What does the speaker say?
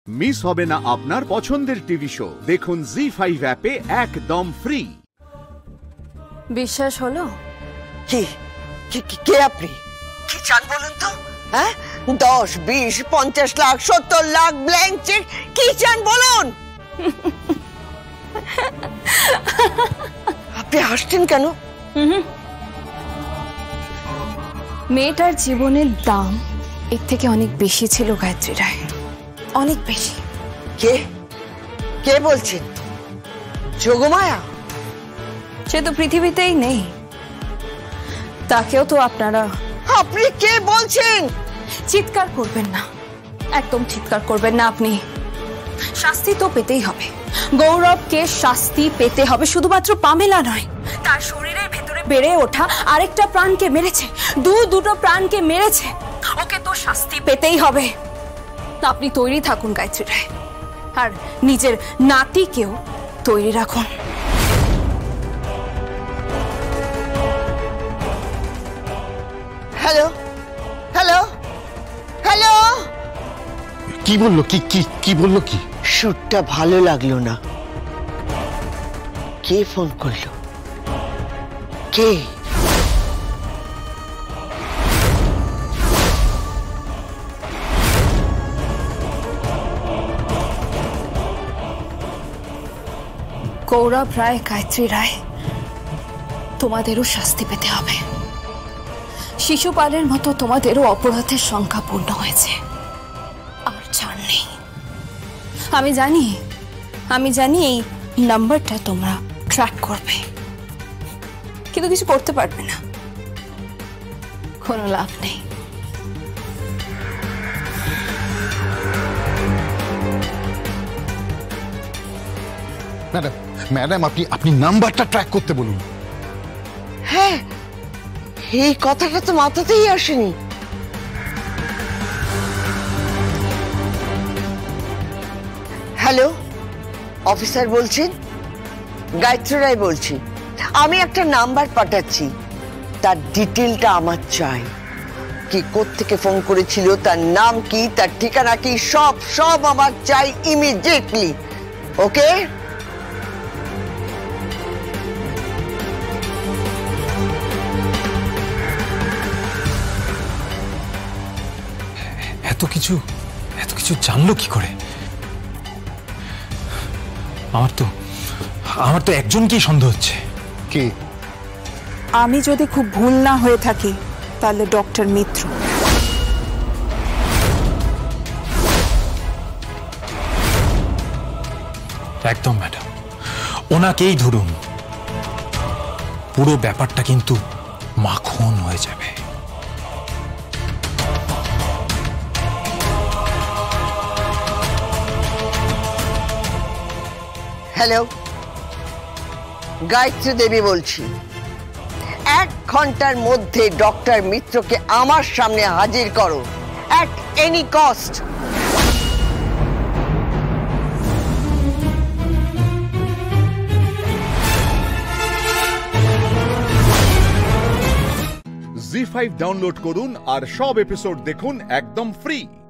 Miss হবে না আপনার পছন্দের টিভি শো। দেখুন Zee5 অ্যাপে একদম ফ্রি। বিশ্বাস হলো? কে আপনি? কি চান বলুন তো? হ্যাঁ, 10, 20, 50 লাখ, 70 লাখ ব্ল্যাঙ্ক চেক কি চান বলুন? আপনি হাসছেন কেন? মেয়েটার জীবনের দাম এর থেকে অনেক বেশি ছিল গায়ত্রী রায়, অনেক বেশি। কে বলছেন? যোগমায়া? সে তো পৃথিবীতেই নেই, তাকেও তো আপনারা। আপনি কে বলছেন? চিৎকার করবেন না, একদম চিৎকার করবেন না আপনি। শাস্তি তো পেতেই হবে, গৌরবকে শাস্তি পেতে হবে। শুধুমাত্র পামেলা নয়, তার শরীরের ভেতরে বেড়ে ওঠা আরেকটা প্রাণকে মেরেছে, দুটো প্রাণকে মেরেছে, ওকে তো শাস্তি পেতেই হবে। আপনি তৈরি থাকুন গায়ত্রী রায়, আর নিজের নাতিকেও তৈরি রাখুন। হ্যালো হ্যালো হ্যালো, কি বললো? কি বললো? কি শুটটা ভালো লাগলো না। কে ফোন করলো? কে? গৌরব রায়, গায়ত্রী রায়, তোমাদেরও শাস্তি পেতে হবে। শিশুপালের মতো তোমাদেরও অপরাধের সংখ্যা পূর্ণ হয়েছে, আর ছাড় নেই। আমি জানি এই নাম্বারটা তোমরা ট্র্যাক করবে, কিন্তু কিছু করতে পারবে না, কোনো লাভ নেই। ম্যাডাম আপনি নাম্বারটা ট্র্যাক করতে বলুন। হ্যাঁ, এই কথাটা তো মাথাতেই আসেনি। হ্যালো, অফিসার বলছেন? গায়ত্রী রায় বলছি। আমি একটা নাম্বার পাঠাচ্ছি, তার ডিটেলটা আমার চাই। কি কোত্থেকে ফোন করেছিল, তার নাম কি, তার ঠিকানা কি, সব আমার চাই ইমিডিয়েটলি। ওকে? এত কিছু জানলো কি করে? আমার তো একজনকেই সন্দেহ হচ্ছে। কে? আমি যদি খুব ভুল না হয়ে থাকি তাহলে ডক্টর মিত্র। একদম ম্যাডাম, ওনাকেই ধরুন। পুরো ব্যাপারটা কিন্তু মাখন হয়ে যাবে। হ্যালো, গায়ত্রী দেবী বলছি। 1 ঘন্টার মধ্যে ডক্টর মিত্রকে আমার সামনে হাজির করো, at any cost. Zee5 download করুন আর সব এপিসোড দেখুন একদম ফ্রি।